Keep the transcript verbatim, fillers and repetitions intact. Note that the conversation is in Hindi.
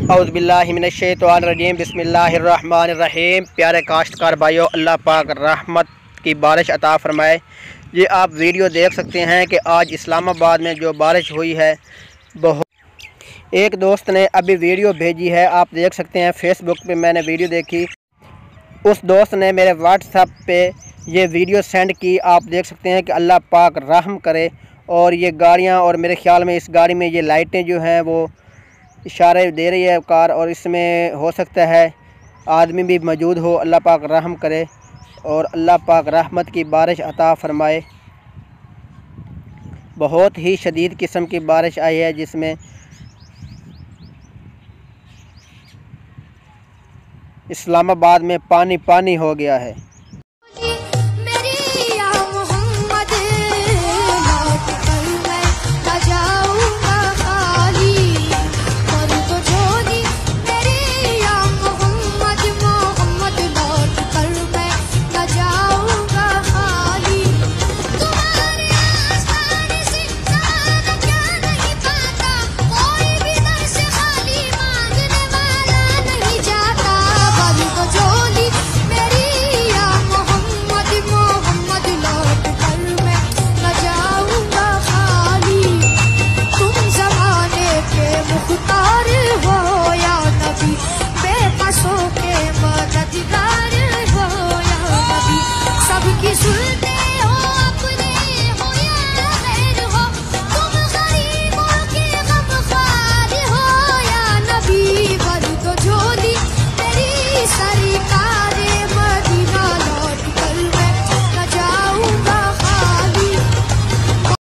औज़ुबिल्लाहि मिनश्शैतानिर्रजीम बिस्मिल्लाहिर्रहमानिर्रहीम। प्यारे काश्तकार भाइयों, अल्लाह पाक रहमत की बारिश अता फ़रमाए। ये आप वीडियो देख सकते हैं कि आज इस्लामाबाद में जो बारिश हुई है बहुत। एक दोस्त ने अभी वीडियो भेजी है, आप देख सकते हैं फेसबुक पे मैंने वीडियो देखी। उस दोस्त ने मेरे व्हाट्सएप पे ये वीडियो सेंड की। आप देख सकते हैं कि अल्लाह पाक रहम करे। और ये गाड़ियाँ, और मेरे ख़्याल में इस गाड़ी में ये लाइटें जो हैं वो इशारे दे रही है कार, और इसमें हो सकता है आदमी भी मौजूद हो। अल्लाह पाक रहम करे और अल्लाह पाक रहमत की बारिश अता फ़रमाए। बहुत ही शदीद किस्म की बारिश आई है जिसमें इस्लामाबाद में पानी पानी हो गया है।